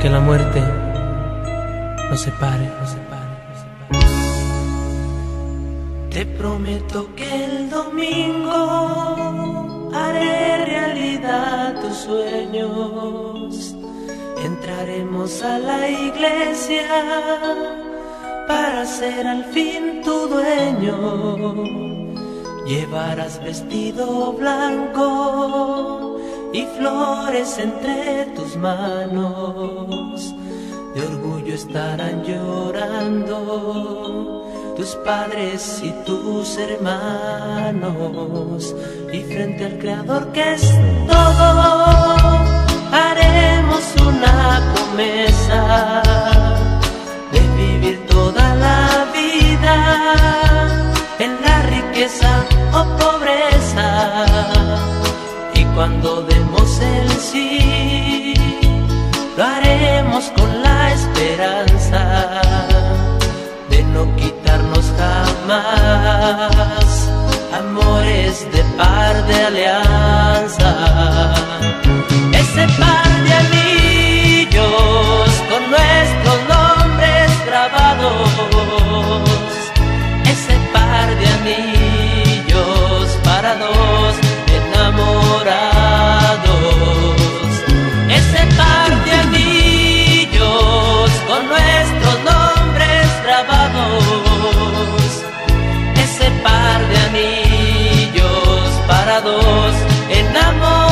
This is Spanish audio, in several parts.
que la muerte nos separe, nos separe, nos separe. Te prometo que el domingo haré realidad tus sueños. Entraremos a la iglesia para ser al fin tu dueño. Llevarás vestido blanco y flores entre tus manos. De orgullo estarán llorando tus padres y tus hermanos, y frente al Creador que es todo, haremos una promesa de vivir toda la vida en la riqueza o pobreza. Y cuando demos el sí, lo haremos con la esperanza de no quitarnos jamás amores de par de alianza. Ese par de anillos con nuestros nombres grabados, ese par de anillos para dos enamorados, ese par de anillos con nuestros nombres grabados, ese par de anillos para dos enamorados.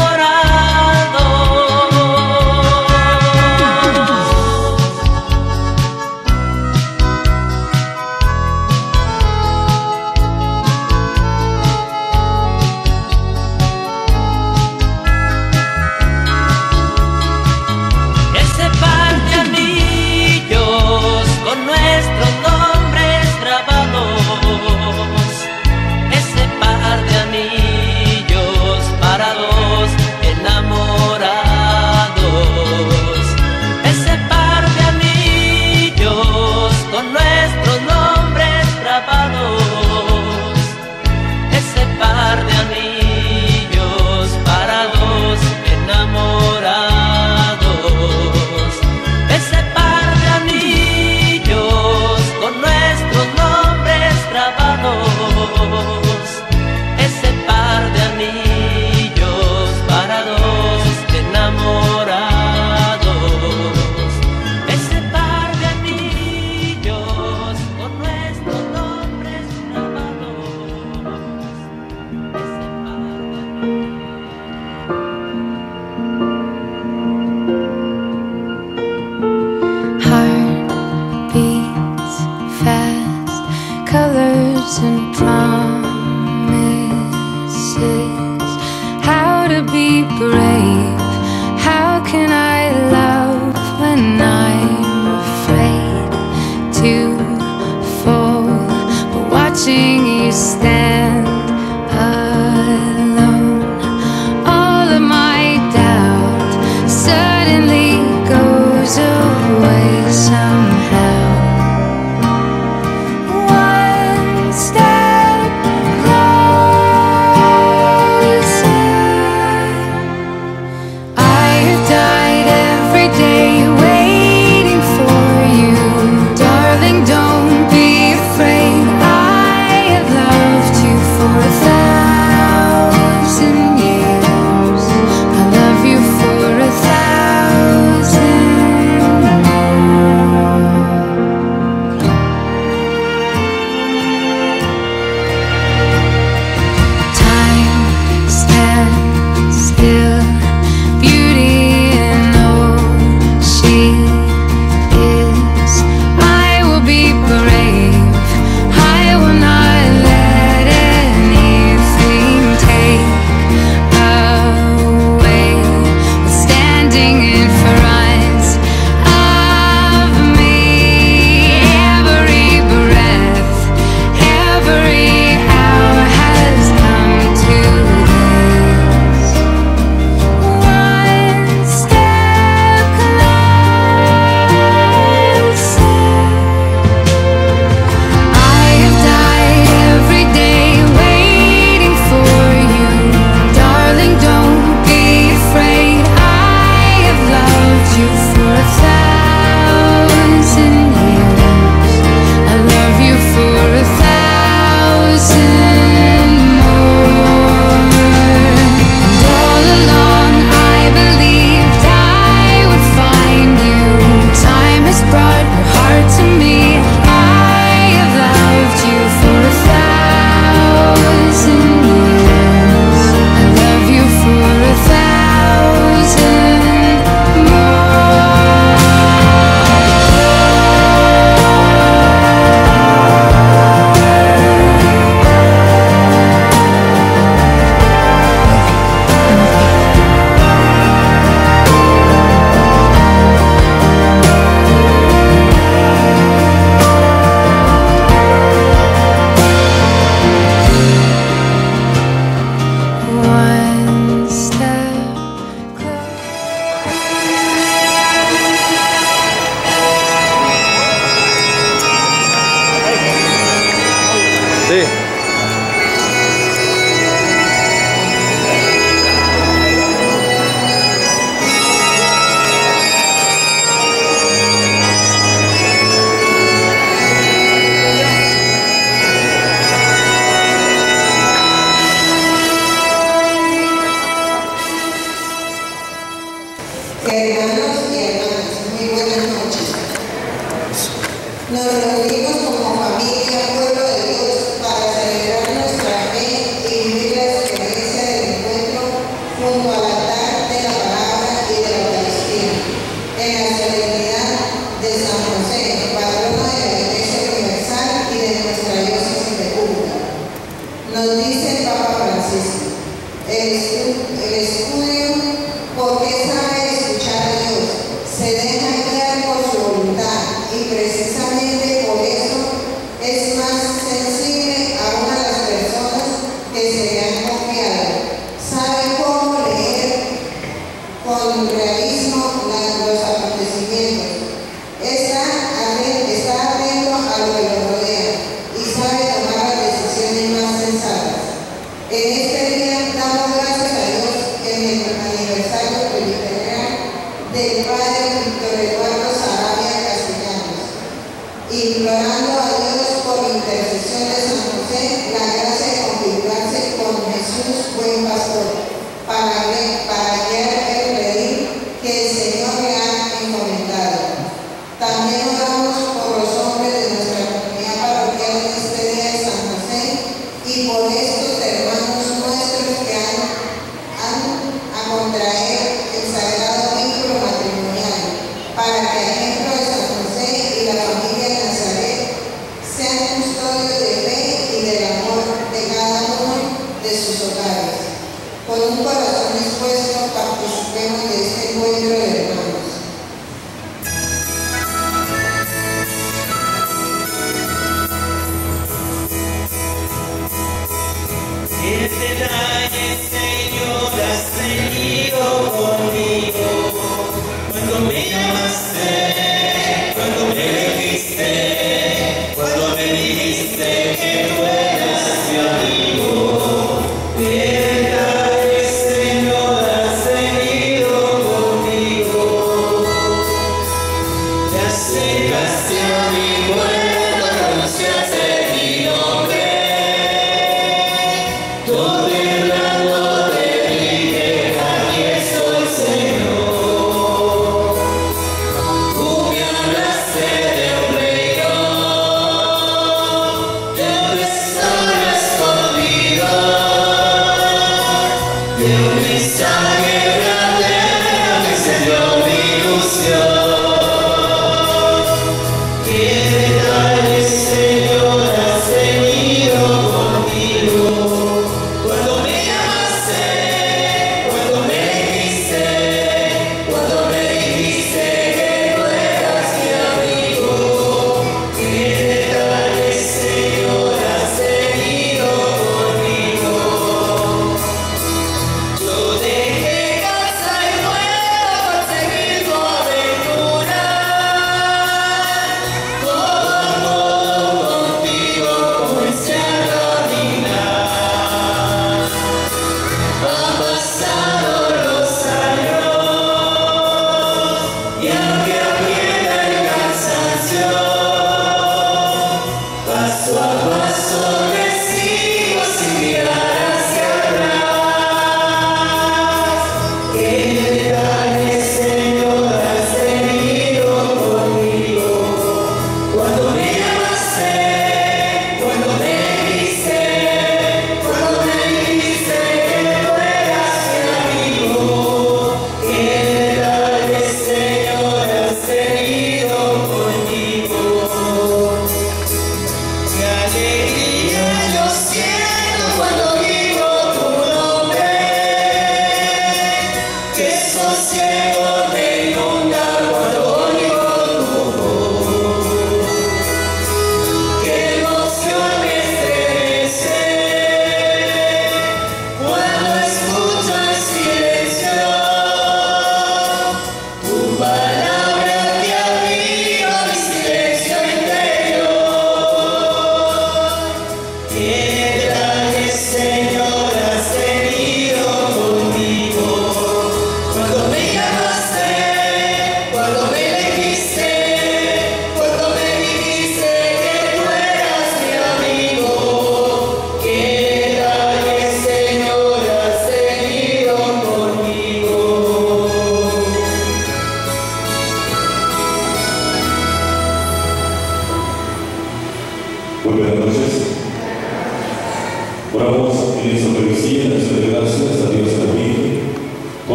Hermanos y hermanas, muy buenas noches. Nos reunimos como familia, pueblo de Dios, para celebrar nuestra fe y vivir la experiencia del encuentro junto al altar de la palabra y de la Eucaristía, en la solemnidad de San José, patrono de la Iglesia Universal y de nuestra diócesis de Cúcuta. Nos dice el Papa Francisco, el estudio, porque sabe escuchar a Dios, se deja guiar por su voluntad y precisamente por eso es más sensible aún a las personas que se le han confiado. Sabe cómo leer con realismo los acontecimientos. Está atento a lo que lo rodea y sabe tomar las decisiones más sensatas. En este día damos gracias a Dios en el aniversario presbiteral del Padre Víctor Eduardo Sarabia Castellanos, implorando a Dios por intercesión de San José la gracia de configurarse con Jesús, buen pastor, para guiar el redil que el Señor le ha encomendado. También oramos por los hombres de nuestra comunidad parroquial en este día de San José y por estos hermanos nuestros que han a contraer el sagrado vínculo matrimonial, para que a ejemplo de San José y la familia de Nazaret sean custodios de fe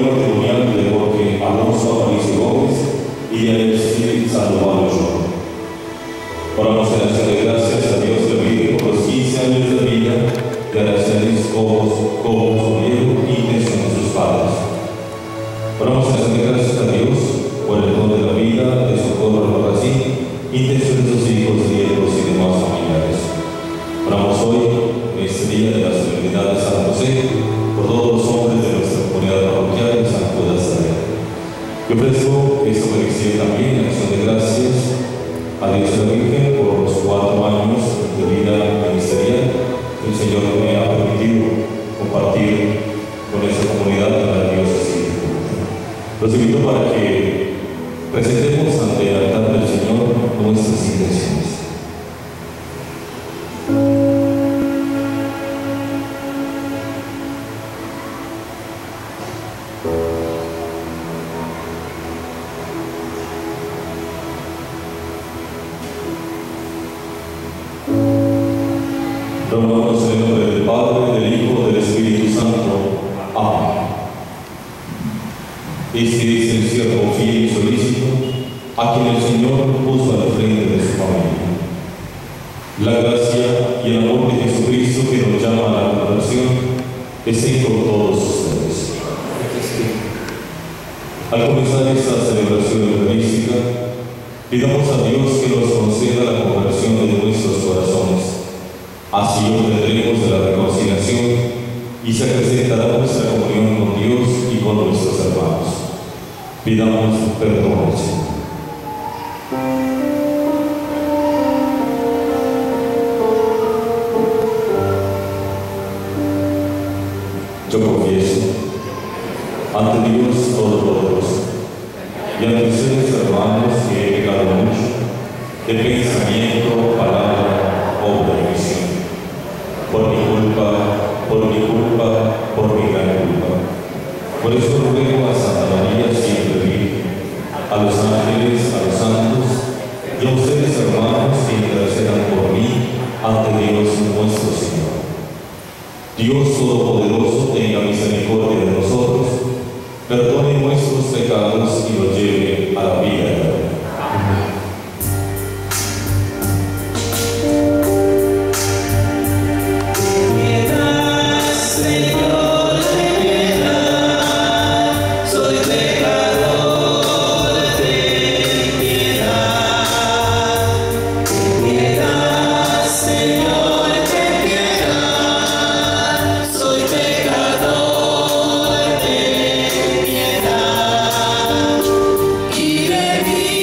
matrimonial de Jorge Alonso Aparicio Gómez y de Alexis Sandoval Ochoa. Oramos en acción de gracias a Dios de vida por los 15 años de vida de Aracelis Cobos Oviedo y intención de sus padres. Oramos en acción de gracias a Dios por el don de la vida, de Socorro Albarracín, intención de sus hijos, nietos y demás familiares. Oramos hoy, en este día de la solemnidad de San José, por todos los hombres de nuestra comunidad parroquial de San Judas Tadeo. Yo ofrezco esta bendición también en acción de gracias a Dios y a la Virgen por los 4 años de vida ministerial que el Señor me ha permitido compartir con esta comunidad de la diócesis. Los invito para que presentemos ante el altar del Señor nuestras intenciones. Rogamos en el nombre del Padre, del Hijo, del Espíritu Santo. Amén. Este es el siervo fiel y solícito, a quien el Señor puso al frente de su familia. La gracia y el amor de Jesucristo, que nos llama a la conversión, estén con todos ustedes. Al comenzar esta celebración eucarística, pidamos a Dios que nos conceda la conversión de nuestros corazones. Así obtendremos de la reconciliación y se acrecentará nuestra comunión con Dios y con nuestros hermanos. Pidamos perdón al Señor. Yo confieso ante Dios Todopoderoso y ante ustedes, hermanos, que he pecado mucho de pensamiento, palabra, obra y visión. Por mi culpa, por mi gran culpa. Por eso ruego a Santa María, siempre Virgen, a los ángeles, a los santos y a ustedes, hermanos, que intercedan por mí ante Dios nuestro Señor. Dios Todopoderoso tenga misericordia de nosotros, perdone nuestros pecados y nos lleve a la vida eterna. Amén. Y de mí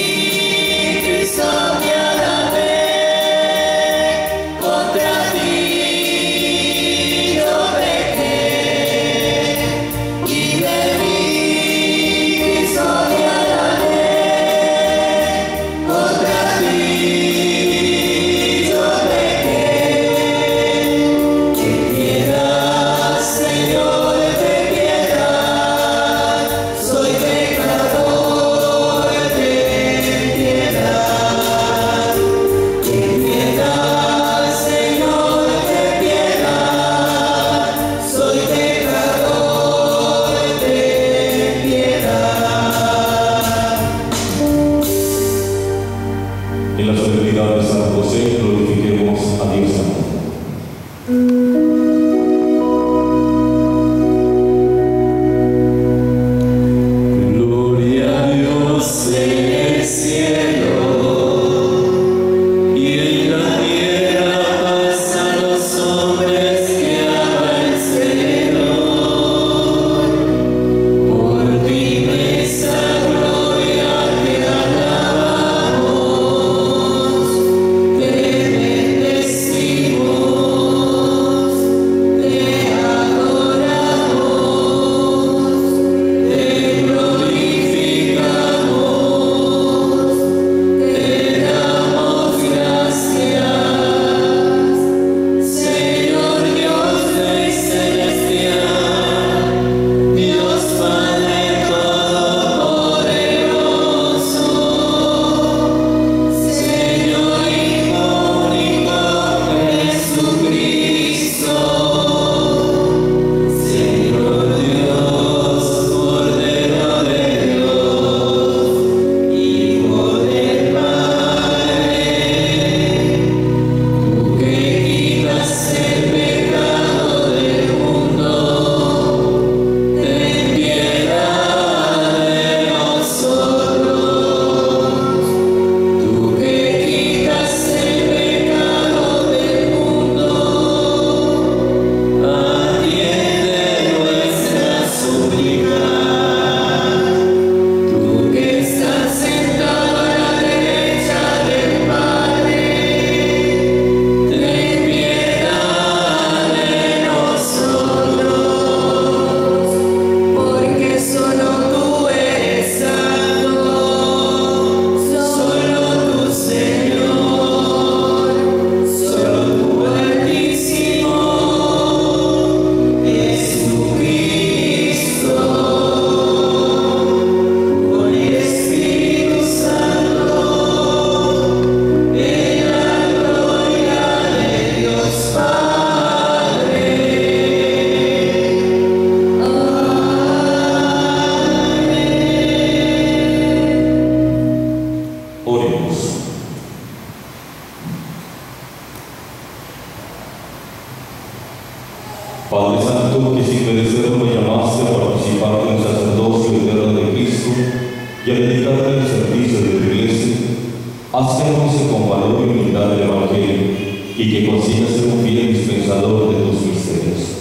y al dedicarte al servicio de tu iglesia, haz que anuncie con valor y humildad el Evangelio y que consigas ser un fiel dispensador de tus misterios.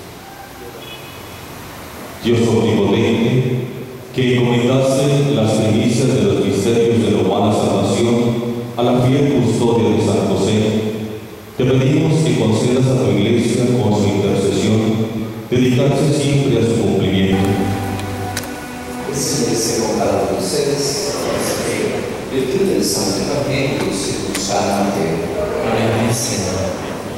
Dios omnipotente, que encomendaste las primicias de los misterios de la humana salvación a la fiel custodia de San José, te pedimos que concedas a tu iglesia con su intercesión dedicarse siempre a su cumplimiento. El Señor esté con cada uno de ustedes. Virtud del Santo Evangelio según San Mateo. Gloria al Señor.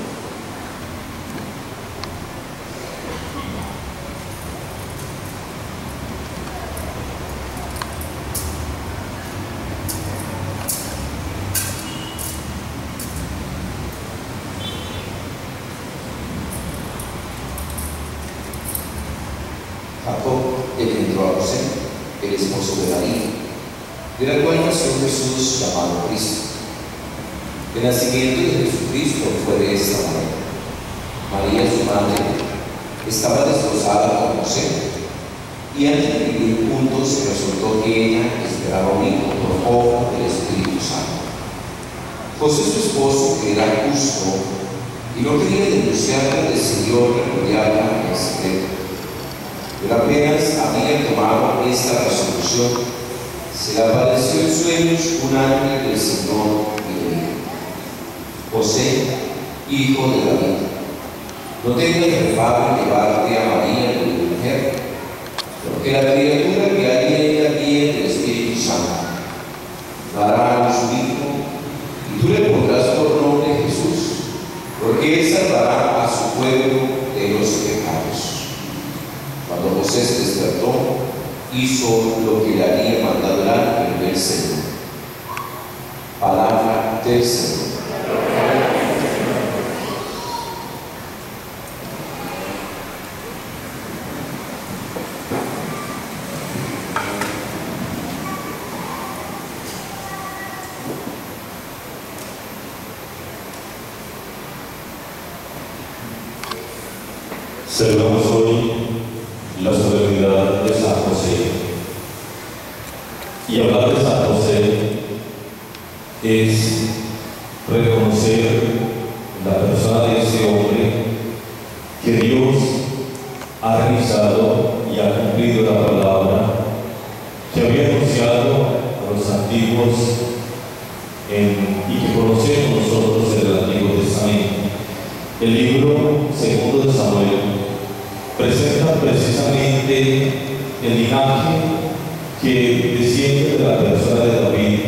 Jacob engendró a José, el esposo de María, de la cual nació Jesús llamado Cristo. El nacimiento de Jesucristo fue de esta manera. María, su madre, estaba desposada con José, y antes de vivir juntos resultó que ella esperaba un hijo por obra del Espíritu Santo. José, su esposo, que era justo y no quería denunciarla, decidió repudiarla en secreto. Pero apenas había tomado esta resolución, se le apareció en sueños un ángel del Señor y le dijo: José, hijo de David, no tengas reparo en llevarte a María, tu mujer, porque la criatura que hay en ella viene del Espíritu Santo. Dará a luz un hijo, y tú le pondrás por nombre Jesús, porque él salvará a su pueblo de los pecados. Cuando José se despertó, hizo lo que le había mandado el ángel del Señor. Palabra del Señor. Celebramos hoy la solemnidad de San José. Y hablar de San José es reconocer la persona de ese hombre que Dios ha realizado y ha cumplido la palabra que había anunciado a los antiguos y que conocemos nosotros en el Antiguo Testamento. El libro segundo de Samuel presenta precisamente el linaje que desciende de la persona de David,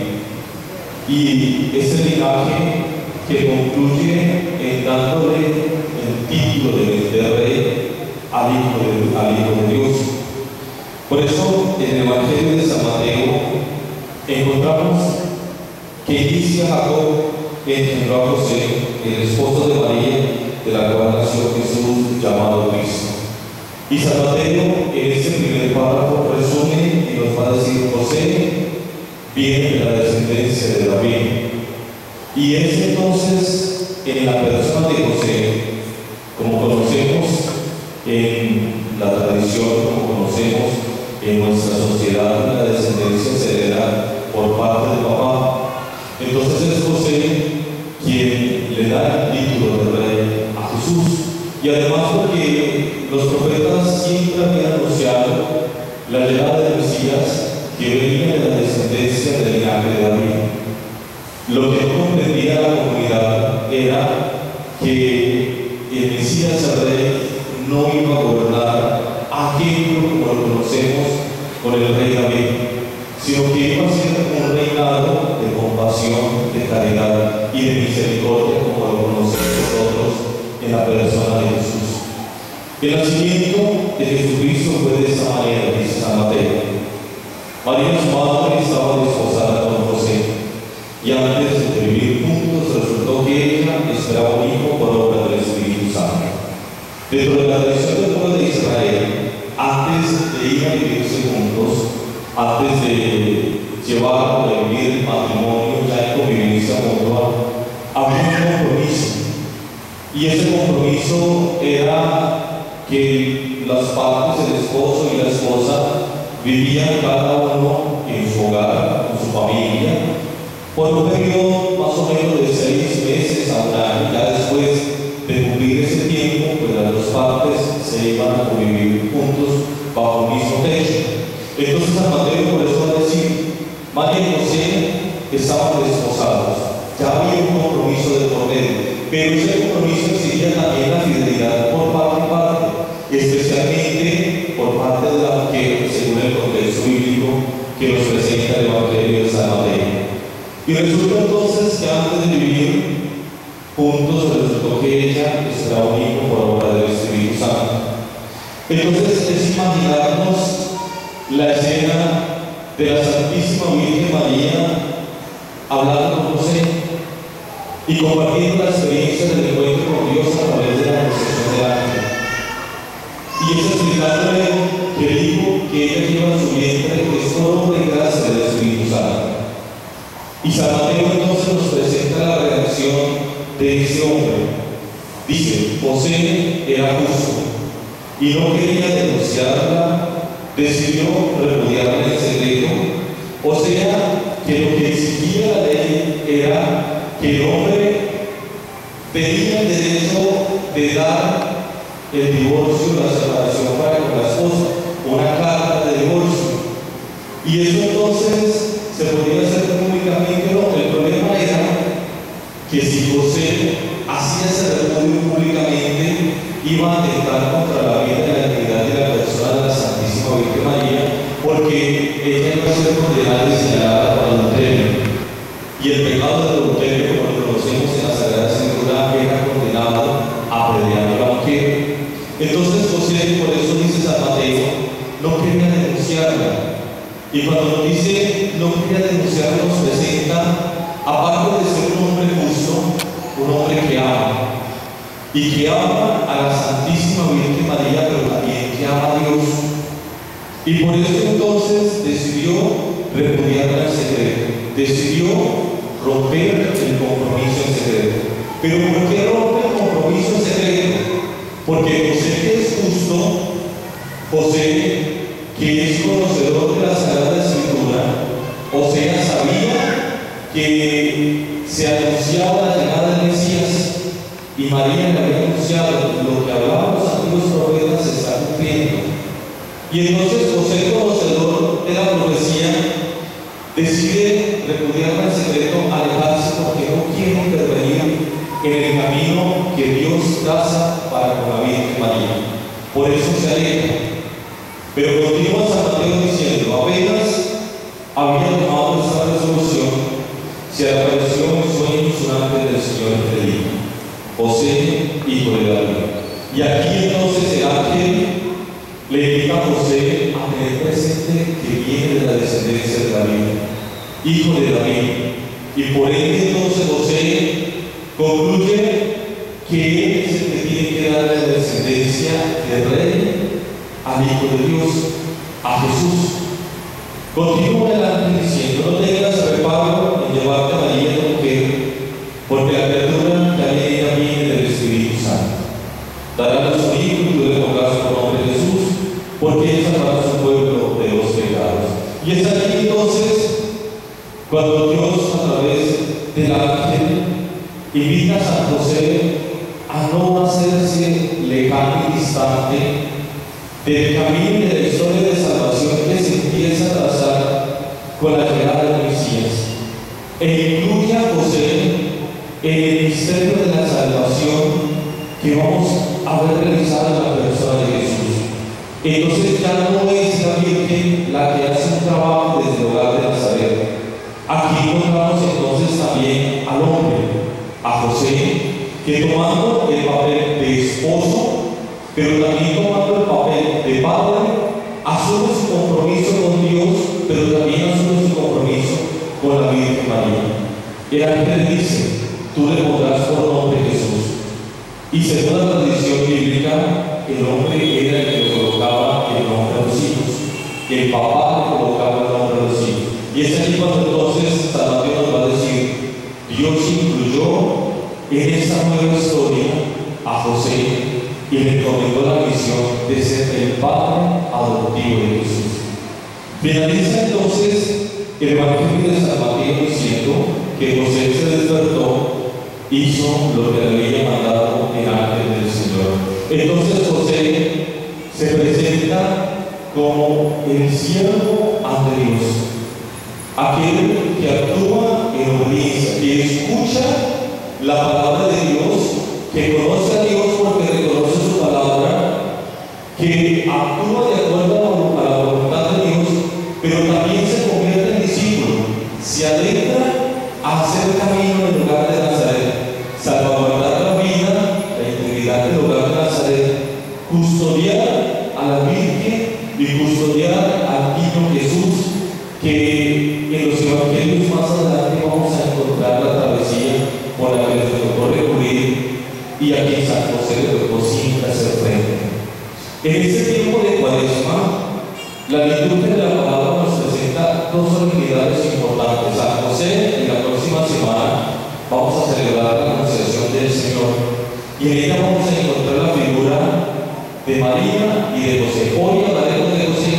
y ese linaje que concluye en dándole el título de rey al Hijo de Dios. Por eso en el Evangelio de San Mateo encontramos que inicia Jacob, que engendró a José, el esposo de María, de la cual nació Jesús llamado Cristo. Y San Mateo en este primer párrafo resume y nos va a decir: José viene de la descendencia de David. Y es entonces en la persona de José, como conocemos en la tradición, como conocemos en nuestra sociedad, la descendencia se hereda por parte del papá. Entonces es José quien le da el título de rey a Jesús. Y además porque los profetas siempre habían anunciado la llegada del Mesías, que venía de la descendencia del linaje de David. Lo que no comprendía la comunidad era que el Mesías, el rey, no iba a gobernar aquello como lo conocemos con el rey David, sino que iba a ser un reinado de compasión, de caridad y de misericordia, como lo conocemos nosotros en la persona de Jesús. El nacimiento de Jesucristo fue de esta manera, dice San Mateo. María, su madre, estaba desposada con José, y antes de vivir juntos resultó que ella esperaba un hijo por obra del Espíritu Santo. Dentro de la tradición del pueblo de Israel, antes de ir a vivirse juntos, antes de llevar a vivir el matrimonio ya en convivencia mutua, había un compromiso. Y ese compromiso era que las partes, el esposo y la esposa, vivían cada uno en su hogar, con su familia, por un periodo más o menos de 6 meses a un año. Ya después de cumplir ese tiempo, pues las dos partes se iban a convivir juntos bajo un mismo techo. Entonces San Mateo por eso va a decir, María y José estaban desposados, ya había un compromiso de por medio, pero ese compromiso exigía también la fidelidad por parte y parte, especialmente por parte de la mujer, según el contexto bíblico que nos presenta el Evangelio de San Mateo. Y resulta entonces que antes de vivir juntos, resultó que ella será un hijo por obra del Espíritu Santo. Entonces es imaginarnos la escena de la Santísima Virgen María hablando con José y compartiendo la experiencia del encuentro con Dios a través de la intercesión del ángel. Y es explicándole que el hijo que ella lleva en su vientre es por obra y gracia del Espíritu Santo. Y San Mateo entonces nos presenta la reacción de ese hombre. Dice, José era justo y no quería denunciarla, decidió repudiarla en secreto. O sea, que lo que exigía la ley era que el hombre tenía el derecho de dar el divorcio, la separación para con la esposa, una carta de divorcio. Y eso entonces se podía hacer públicamente o no. El problema era que si José hacía ese repudio públicamente, iba a atentar contra la vida y la dignidad de la persona de la Santísima Virgen María, porque ella iba a ser condenada y señalada por adulterio. Y el pecado del adulterio, como lo conocemos en la Sagrada Escritura, era condenado a apedrear a la mujer. Entonces José, por eso dice San Mateo, no quería denunciarla. Y cuando nos dice no quería denunciarla, nos presenta, aparte de ser un hombre justo, un hombre que ama. Y que ama a la Santísima Virgen María, pero también que ama a Dios. Y por eso entonces decidió repudiarla en secreto, decidió romper el compromiso en secreto. Pero ¿por qué rompe el compromiso en secreto? Porque José, que es justo, José, que es conocedor de la Sagrada Escritura, o sea, sabía que se anunciaba la llegada del Mesías, y María le había anunciado lo que hablaban los antiguos profetas se está cumpliendo. Y entonces José, conocedor de la profecía, decide repudiarla en secreto, alejarse, porque no quiere intervenir en el camino que Dios traza para con la Virgen María. Por eso se aleja. Pero continúa San Mateo diciendo, apenas había tomado esta resolución, se apareció en sueños un ángel del Señor entre ellos, José, hijo de David. Y aquí entonces el ángel le invita a José a tener presente que viene de la descendencia de David, hijo de David. Y por ende entonces José concluye que él es el que tiene que dar la descendencia del rey al Hijo de Dios, a Jesús. Continúa el ángel diciendo, no tengas reparo en llevarte a María tu mujer, porque la criatura que había ella viene del Espíritu Santo. Dará a su hijo y tú le pongas por nombre Jesús, porque él salvará a su pueblo de los pecados. Y es aquí entonces cuando Dios, a través del ángel, invita a San José a no hacerse lejano y distante del camino y de la historia de salvación que se empieza a trazar con la llegada del Mesías, e incluye a José en el misterio de la salvación que vamos a ver realizado en la persona de Jesús. Entonces ya no es la Virgen la que hace un trabajo desde el hogar de Nazaret. Aquí encontramos entonces también al hombre, a José, que tomando el papel de esposo, pero también tomando el papel de padre, asume su compromiso con Dios, pero también asume su compromiso con la Virgen María. El ángel dice, tú le pondrás por nombre Jesús. Y según la tradición bíblica, el hombre era el que le colocaba el nombre a los hijos. El papá le colocaba el nombre a los hijos. Y es aquí cuando entonces San Mateo nos va a decir, Dios incluyó en esta nueva historia a José y le encomendó la misión de ser el padre adoptivo de Jesús. Finaliza entonces el Evangelio de San Mateo diciendo que José se despertó, hizo lo que le había mandado el ángel del Señor. Entonces José se presenta como el siervo ante Dios, aquel que actúa en obediencia, que escucha la palabra de Dios, que conoce a Dios porque reconoce su palabra, que actúa de acuerdo a la voluntad de Dios, pero también se convierte en discípulo, se adentra a hacer camino en el lugar de Nazaret, salvaguardar la vida, la integridad del lugar de Nazaret, custodiar a la Virgen y custodiar al niño Jesús, que en los evangelios más adelante vamos a encontrar la travesía por la que les tocó recurrir y a quien San José le tocó siempre hacer frente. En este tiempo de Cuaresma, la liturgia de la palabra nos presenta dos solemnidades importantes. San José, en la próxima semana, vamos a celebrar la Anunciación del Señor y en ella vamos a encontrar la figura de María y de José. Hoy hablaremos de José.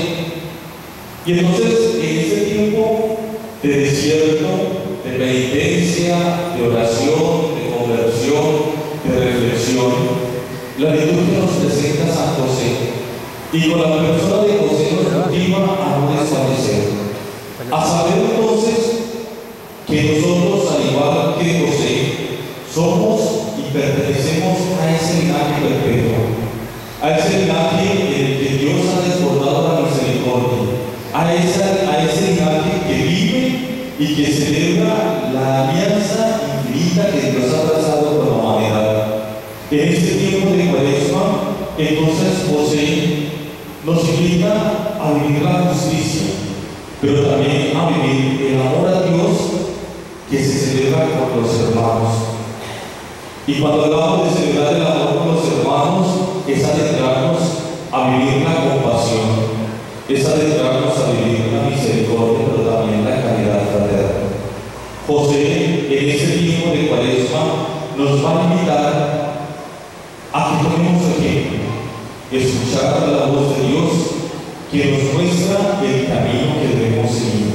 Y entonces, en este tiempo de desierto, de penitencia, de oración, de conversión, de reflexión, la liturgia nos presenta a San José y con la persona de José nos motiva a no desfallecer, a saber entonces que nosotros, al igual que José, somos y pertenecemos a ese linaje perpetuo, a ese linaje en el que Dios ha desbordado la misericordia, a ese linaje que vive y que celebra la alianza infinita que Dios ha trazado con la humanidad. En este tiempo de Cuaresma, entonces José nos invita a vivir la justicia, pero también a vivir el amor a Dios que se celebra con los hermanos. Y cuando hablamos de celebrar el amor con los hermanos, es adentrarnos a vivir la compasión, es adentrarnos a vivir la misericordia, pero también la caridad fraterna. José, en este tiempo de Cuaresma, nos va a invitar a que tomemos ejemplo, escuchar la voz de Dios que nos muestra el camino que debemos seguir.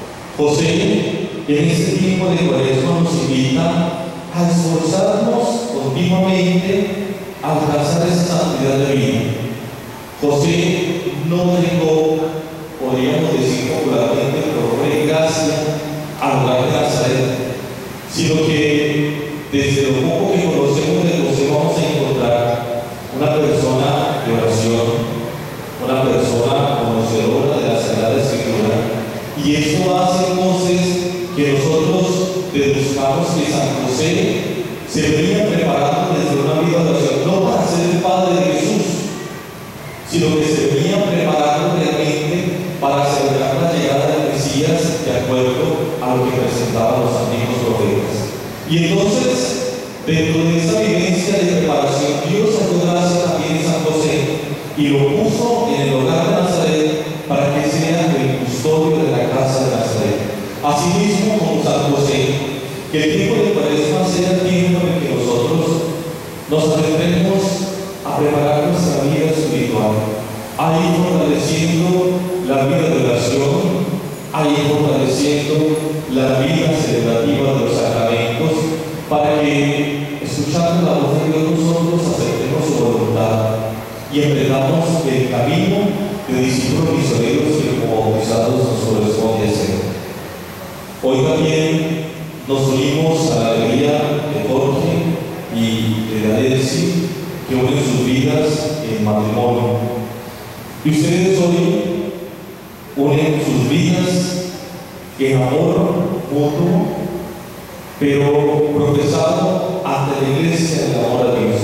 José, en este tiempo de Cuaresma, nos invita a esforzarnos continuamente a alcanzar esa santidad de vida. José no llegó, podríamos decir popularmente, por obra y gracia al lugar de Nazaret, sino que desde lo poco que conocemos de José vamos a encontrar una persona de oración, una persona conocedora de la Sagrada Escritura, y esto hace entonces que nosotros deduzcamos que San José se venía preparando desde una vida de oración, no para ser el Padre de Jesús, sino que se venía preparando realmente para celebrar la llegada del Mesías de acuerdo a lo que presentaban los antiguos profetas. Y entonces, dentro de esa vivencia de preparación, Dios sacó gracia también en San José y lo puso en el hogar de Nazaret para que sea el custodio de la casa de Nazaret. Asimismo, como San José, que el tiempo de Cuaresma sea el tiempo en que nosotros nos adentremos a preparar nuestra vida espiritual, a ir fortaleciendo la vida de oración, a ir fortaleciendo la vida celebrativa de los sacramentos, para que, escuchando la voz de Dios, nosotros aceptemos su voluntad y emprendamos el camino de discípulos misioneros que como bautizados nos corresponde hacer. Hoy también nos unimos a la alegría de Jorge y de Adelsi, que unen sus vidas en matrimonio. Y ustedes hoy unen sus vidas en amor mutuo, pero profesado ante la Iglesia del amor a Dios.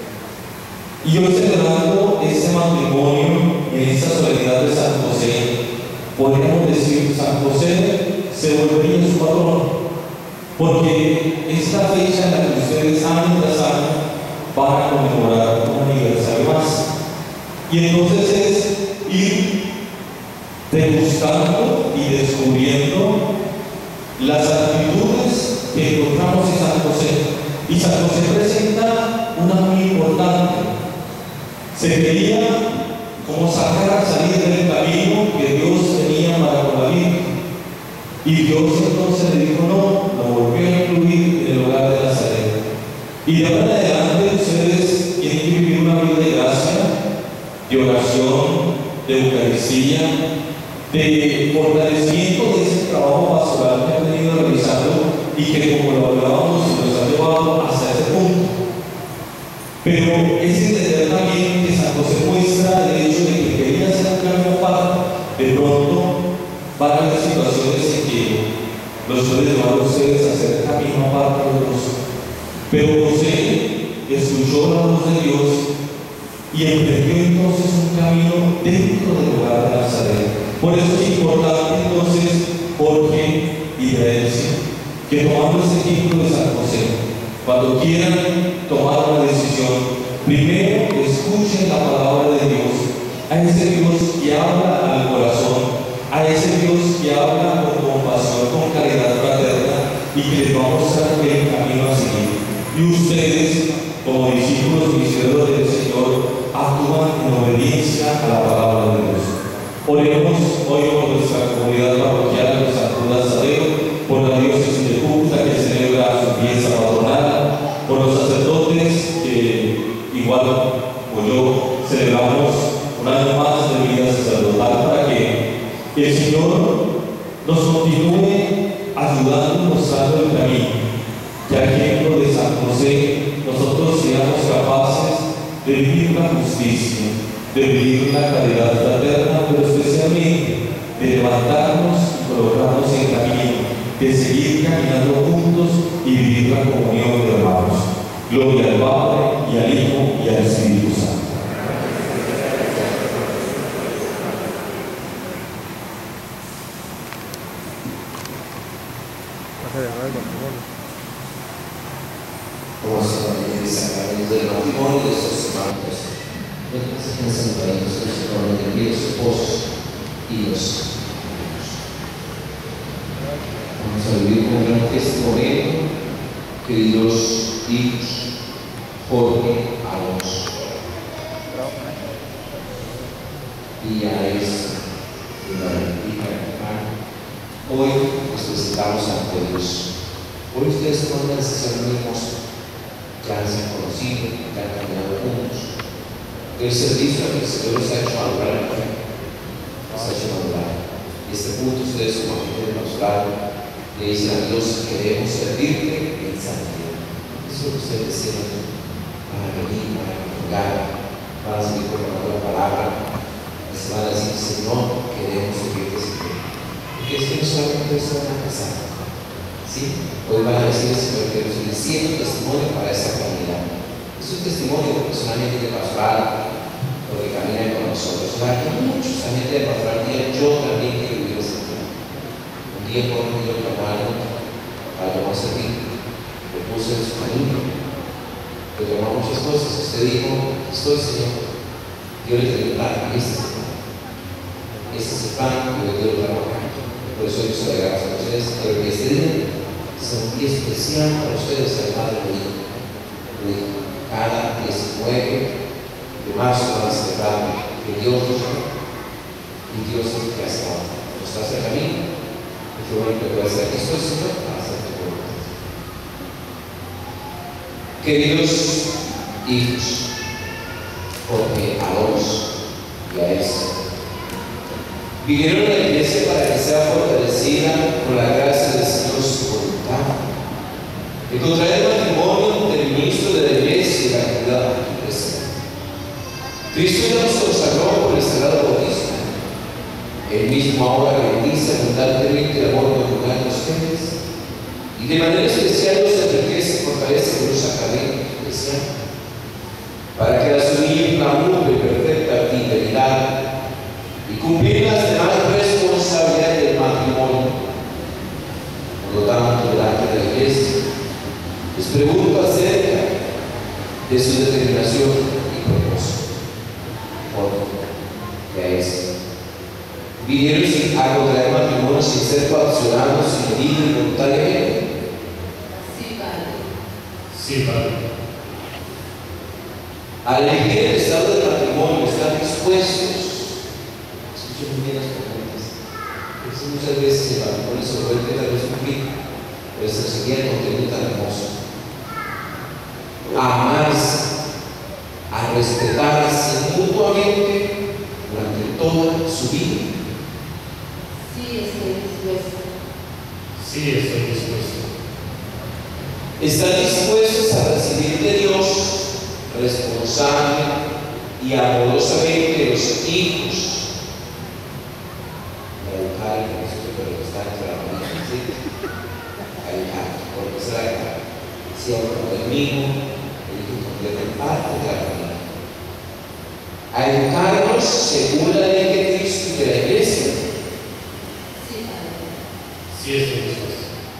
Y hoy, celebrando este matrimonio en esta solemnidad de San José, podríamos decir: San José se volvería su patrón, porque esta fecha en la que ustedes año tras año van a conmemorar un aniversario más. Y entonces es ir degustando y descubriendo las actitudes que encontramos en San José. Y San José presenta una muy importante. Se quería como salir del camino que Dios tenía Y Dios entonces le dijo, no, lo volvió a incluir en el hogar de Nazaret. Y de ahora en adelante ustedes tienen que vivir una vida de gracia, de oración, de Eucaristía, de fortalecimiento de ese trabajo pastoral que han venido realizando y que, como lo hablábamos, nos ha llevado hasta ese punto. Pero es entender también que San José muestra el hecho de que quería hacer un cambio aparte. De pronto van a haber situaciones en que los suelen llevar a ustedes a hacer camino aparte de Dios. Pero José escuchó la voz de Dios y emprendió entonces un camino dentro del hogar de Nazaret. Por eso es importante entonces, Jorge y Gracia, que tomando este ejemplo de San José, cuando quieran tomar una decisión, primero escuchen la palabra de Dios, a ese Dios que habla al corazón, a ese Dios que habla con compasión, con caridad fraterna y que les va a mostrar el camino a seguir. Y ustedes, como discípulos misioneros del Señor, actúan en obediencia a la palabra de Dios. Oremos hoy por nuestra comunidad parroquial de San Judas Tadeo, por la diócesis de Cúcuta que celebra su fiesta patronal, por los sacerdotes que, igual como yo, celebramos un año más de vida sacerdotal, para que el Señor nos continúe ayudando y mostrando el camino. Que al ejemplo de San José, nosotros seamos capaces de vivir la justicia, de vivir la caridad fraterna, pero especialmente de levantarnos y colocarnos en camino, de seguir caminando juntos y vivir la comunión de hermanos. Gloria al Padre, y al Hijo, y al Espíritu Santo. Vamos a pedir el sacramento del matrimonio de estos hermanos. Nuestros santuarios, el de los esposos y los hijos. Vamos a vivir con gran testimonio, queridos hijos, Jorge, Alonso. Y a esa de la hija hermana. Hoy nos presentamos ante Dios. Hoy ustedes toman una decisión muy hermosa. Ya se han conocido, ya han caminado juntos. El servicio que el Señor les ha hecho madurar, les ha hecho madurar. Y este punto ustedes como agente de pastoral le dicen a Dios: queremos servirte en santidad. Eso es lo que ustedes desean para venir, para comulgar, para seguir proclamando la palabra. Les van a decir: Señor, queremos servirte siempre. Porque es que no solamente se van a casar, ¿sí? Hoy van a decir: Señor, quiero seguir siendo testimonio para esta comunidad. Es un testimonio personalmente de pastoral, porque caminan con nosotros. Aquí muchos también de pastoral día, yo también quiero vivir ese día. Un día por un día clamaron para llamar a servir, le puse en su camino, le llamó muchas cosas. Usted dijo: estoy, Señor. Yo le traigo pan, este es el pan que yo quiero trabajar. Por eso yo soy gracias a ustedes, pero que este día sea un día especial para ustedes, hermano mío. Cada 19 de marzo van a celebrar que Dios nos ama y Dios es que hasta ahora nos hace el camino. Y qué bueno que puede ser esto, Señor, para hacer tu voluntad. Queridos hijos, Jorge, Alonso y a eso, vinieron a la iglesia para que sea fortalecida por la gracia del Señor su voluntad. Y contraer el matrimonio del ministro de la iglesia y la comunidad aquí presente. Cristo ya nos consagró por el sagrado bautismo. Él mismo ahora bendice abundantemente el amor conyugal de ustedes y de manera especial los enriquece y fortalece con los sacramentos eclesiales, para que al asumir la noble y perfecta fidelidad y cumplir las demás responsabilidades del matrimonio, por lo tanto, delante de la iglesia, les pregunto acerca de su determinación y propósito. ¿Qué es? ¿Vinieron a contraer matrimonio sin ser coaccionados, sin libre y voluntariamente? Sí, Padre. Sí, Padre. Al elegir el estado del matrimonio, ¿están dispuestos? Escuchen muy bien las preguntas. Eso muchas veces el matrimonio se vuelve tal vez un poquito, pero se seguía el contenido tan hermoso. A amarse, a respetarse mutuamente durante toda su vida. Sí, estoy dispuesta. Sí, estoy dispuesto. Están dispuestos a recibir de Dios responsable y amorosamente los hijos. A educar, pero está entre la familia, ¿sí? A educar, porque es la educar. Si ahora el mismo, el hijo completa parte de la familia. A educarnos según la ley de Cristo y de la Iglesia. Sí, Padre. Sí, estoy dispuesto.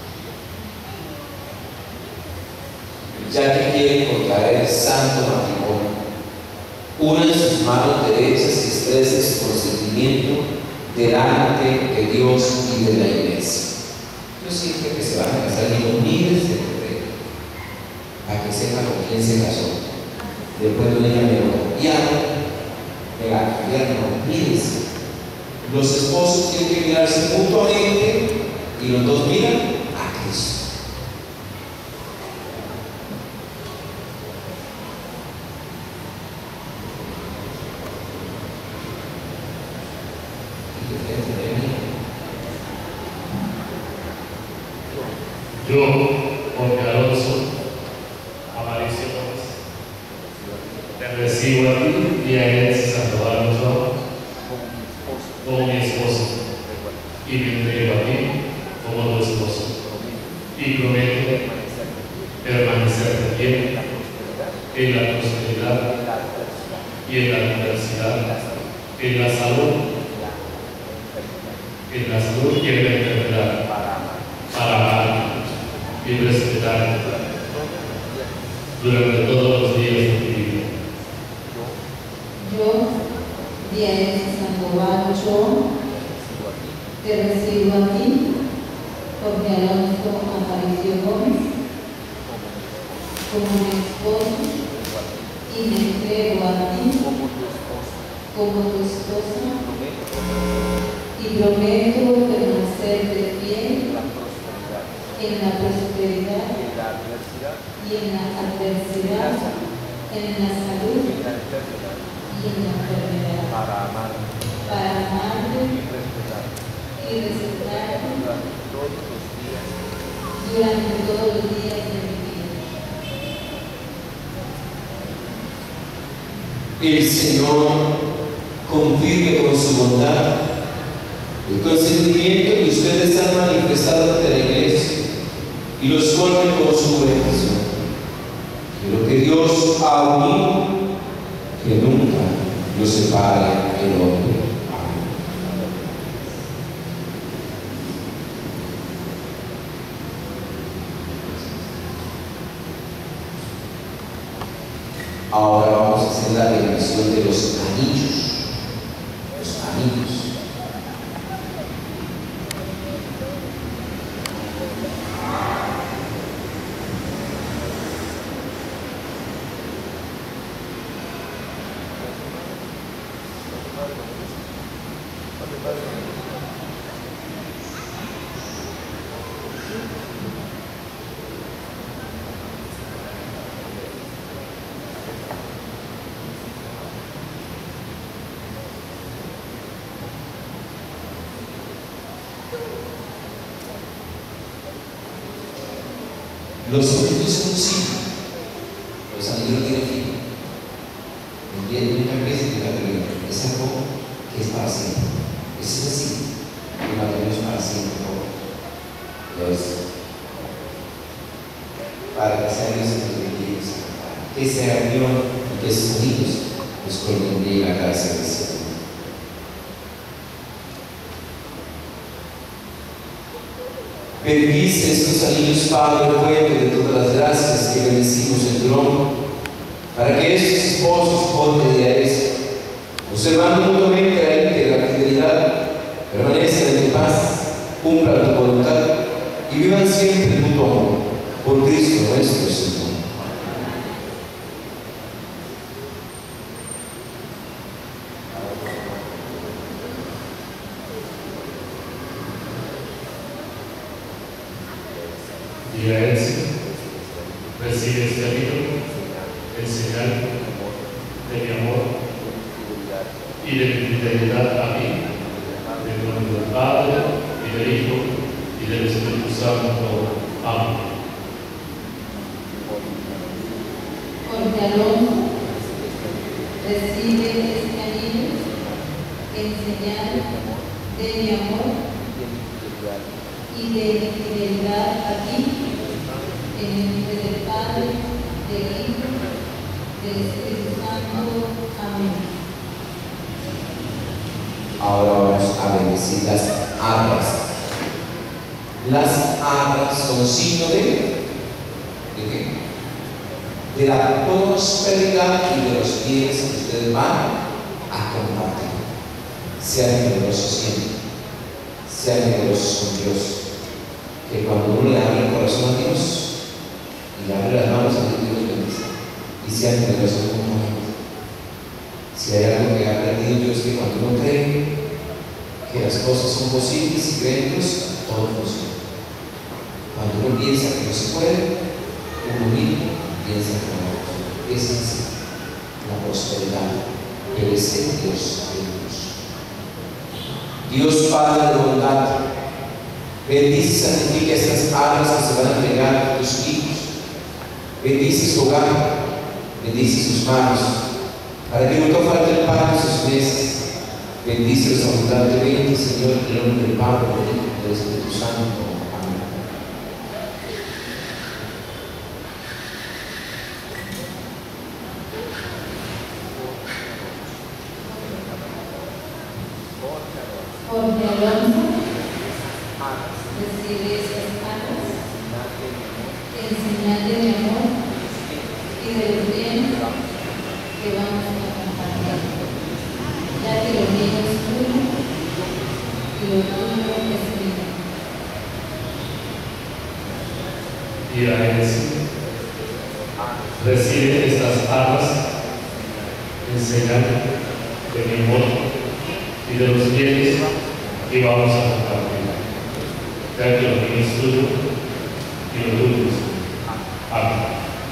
Ya que quieren contraer el santo matrimonio, unan sus manos derechas y expresen su consentimiento delante de Dios y de la Iglesia. Yo siento que se van a casar miles de mujeres para que sepan con quién se casó. Después de una niña me lo cambiaron, miles. Los esposos tienen que mirarse mutuamente y los dos miran a Cristo. Yo, Jorge Alonso Aparicio Gómez, te recibo a ti y a él Sandoval Ochoa como mi esposo y me entrego a ti como tu esposo y prometo permanecer fiel en la prosperidad y en la diversidad, en la salud y en la enfermedad, para amar y respetar durante todos los días de mi vida. Yo, Díaz Sandoval Ochoa, te recibo a ti, Jorge Alonso Aparicio Gómez, como mi esposo y me entrego a ti como tu esposa y prometo permanecerte fiel en la prosperidad y en la adversidad, en la salud y en la enfermedad, para amarte y respetarte durante todos los días de mi vida. El Señor confirme con su bondad el consentimiento que ustedes han manifestado ante la Iglesia y los colme con su bendición. Que lo que Dios ha unido, que nunca lo separe el hombre. Amén. Ahora vamos a hacer la bendición de los anillos. Los anillos. Los anillos son un signo. Los anillos no tienen fin. Nunca empieza y nunca termina. Es algo que es para siempre. Eso es así. El matrimonio es para siempre. Entonces, para que sean esos objetivos, que esa unión y que esos anillos nos colmen la gracia del Señor. Bendice estos anillos, Padre, fuente de todas las gracias que bendecimos en tu nombre, para que estos esposos pongan de ellos, observando mutuamente la íntegra fidelidad, permanezcan en paz, cumplan tu voluntad y vivan siempre en mutuo amor, por Cristo nuestro Señor. Y a Elsie, recibe este libro en señal de mi amor y de mi fidelidad a mí, en nombre del Padre, y del Hijo, y del Espíritu Santo. Amén. Jorge Alonso, recibe este anillo en señal de mi amor y de mi fidelidad a ti, en el nombre del Padre, del Hijo, del Espíritu Santo. Amén. Ahora vamos a bendecir las arras. Las arras son signo ¿de qué? De la prosperidad y de los bienes que ustedes van a compartir. Sean generosos siempre. Sean generosos con Dios. Que cuando uno le abre el corazón a Dios y le abre las manos a Dios, Dios los bendice. Y sean generosos con la gente. Si hay algo que ha aprendido yo es que cuando uno cree que las cosas son posibles y cree en Dios, todo es posible. Cuando uno piensa que no se puede, uno mismo piensa que no. Esa es la prosperidad que es el Dios de Dios. Dios Padre de bondad, bendice y santifica estas almas que se van a entregar a tus hijos. Bendice su hogar, bendice sus manos, para que nunca falte el pan de sus mesas. Bendícelos abundantemente, Señor, en el nombre del Padre, del Hijo y del Espíritu Santo. Amén. Jorge Alonso, recibe estas arras en señal de mi amor y de los bienes que vamos a compartir, ya que lo mío es tuyo y lo tuyo es mío. Y a Elsie, recibe estas arras en señal de mi amor y de los bienes que vamos a compartir, ya que lo mío es tuyo y lo tuyo es mío. Amén.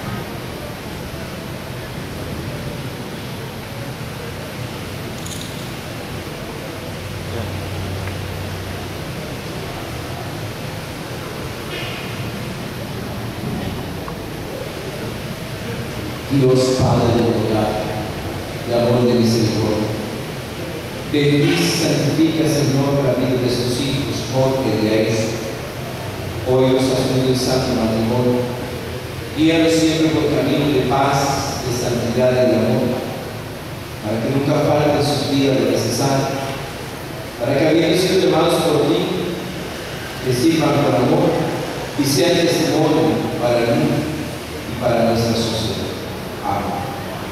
Dios Padre de bondad, de amor, de misericordia, bendice y santifica, Señor, la vida de sus hijos, Jorge y Elsie. Hoy los has unido en santo matrimonio. Guíalos siempre por camino de paz, de santidad y de amor, para que nunca falten sus vidas de necesario, para que habiendo sido llamados por ti, que sirvan con amor y sean testimonio para el mundo y para nuestra sociedad. Amén.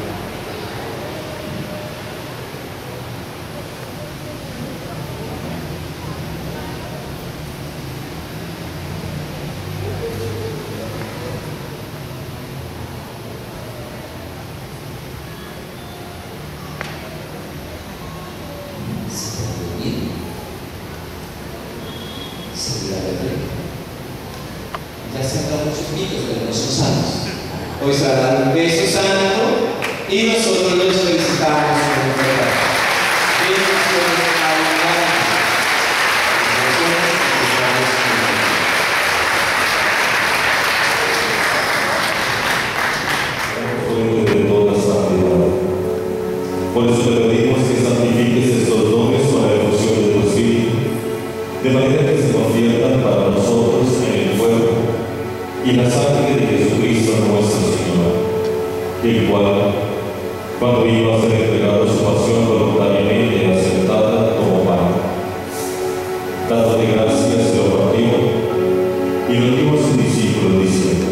Ya se han dado muchos mitos, pero no son sanos. Hoy se va a dar un beso santo y nosotros los felicitamos con un regalo. Bendiciones abundantes. Nosotros estamos fuente de toda santidad. Por eso te pedimos que santifiques estos dones con la efusión de tu Espíritu, de manera que se conviertan para nosotros en el fuego y la sangre de Jesucristo nuestro Señor, el cual, cuando iba a ser entregado su pasión voluntariamente aceptada como pan, dándote gracias, lo partió y lo dio a sus discípulos diciendo: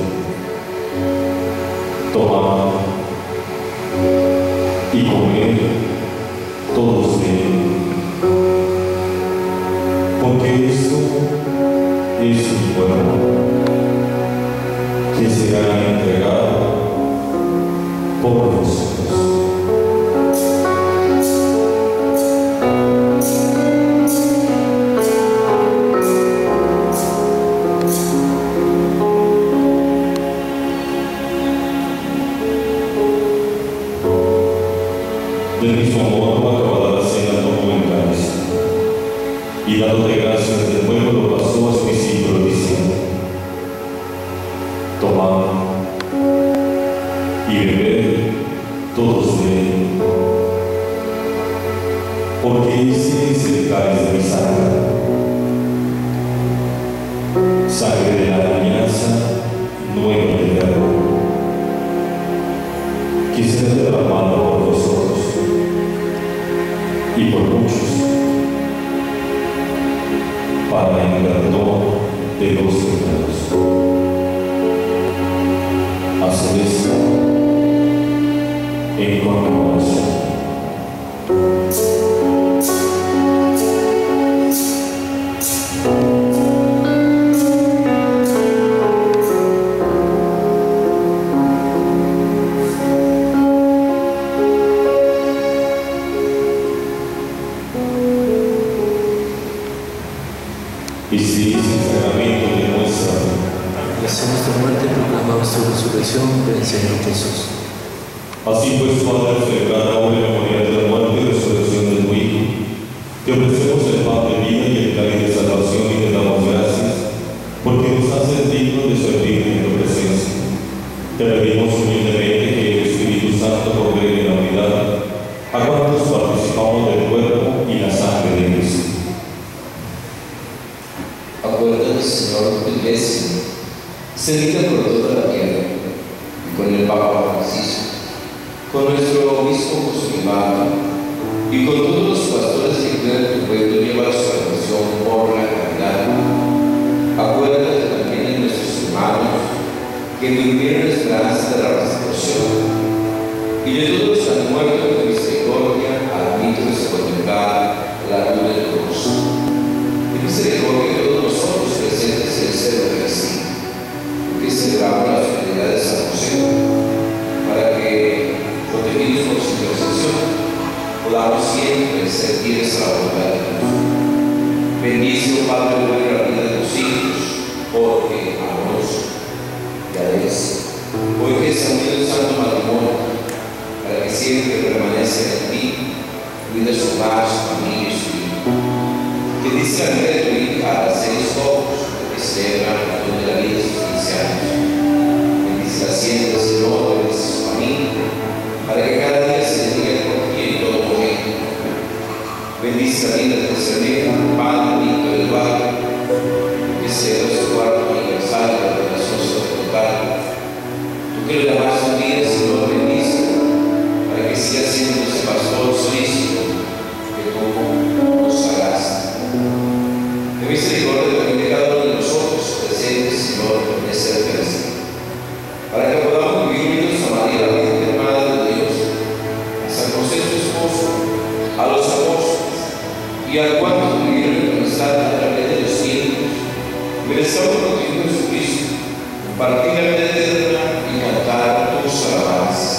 tomad y comed todos de él, porque esto es su cuerpo, que será entregado por vosotros. sangre de la alianza nueva de eterno, que será derramada por nosotros y por muchos, para el perdón de los pecados. Haced esto en conmemoración. Este es el sacramento de nuestra fe. Hacemos tu muerte, proclamamos tu resurrección, ven Señor Jesús. Así pues, Padre, celebrar ahora en memoria de la muerte y resurrección de tu Hijo, te ofrecemos el pan de vida y el cáliz de salvación y te damos gracias, porque nos haces dignos de servir en tu presencia. Te pedimos humildemente que el Espíritu Santo congregue en la unidad a cuantos participamos del cuerpo y la sangre de Cristo. Acuérdate, Señor, tu iglesia, extendida por toda la tierra, y con el Papa Francisco, con nuestro obispo José Manuel, y con todos los pastores que cuidan tu pueblo, lleva su salvación por la caridad. Acuérdate también de nuestros hermanos que durmieron en esperanza de la restauración, y de todos los que han muerto en tu misericordia, admítelos a contemplar la luz del rostro. Y misericordia de todos nosotros presentes en el seno de Cristo, que celebramos la fidelidad de San José, para que, protegidos por su intercesión, podamos siempre ser fieles a la voluntad de Dios. Bendice, oh Padre, la vida de tus hijos, porque amoroso y alegres. Hoy que es unido el santo matrimonio, para que siempre permanezca en ti, cuida su hogar, su familia y su vida. Que dice la vida de tu hija a 6 ojos, que celebran la luz de la vida de sus 15 años. Bendice la siempre, Señor, bendice su familia, para que cada día se bendiga por ti en todo momento. Bendice la vida de nuestra amiga, Padre Benito del Valle, que celebra su cuarto aniversario de la relación sacerdotal. Tú que le llamas tu vida, Señor, bendice, para que siga siendo ese pastor solícito que tú nos sagraste. De misericordia también de cada uno de nosotros presentes, Señor, en esta Eucaristía, para que podamos vivir unidos a María, la Virgen Madre de Dios, a San José su esposo, a los apóstoles y a cuantos vivieron en nuestra a través de los tiempos, merezcamos por ti Jesucristo, compartir la vida eterna y cantar tus alabanzas.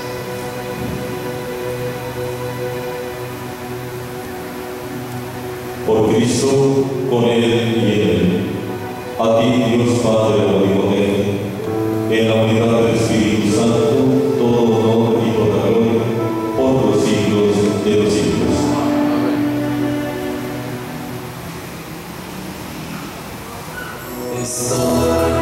Por Cristo, con Él y en Él, a ti, Dios Padre omnipotente, en la unidad del Espíritu Santo, todo honor y toda gloria, por los siglos de los siglos. Estoy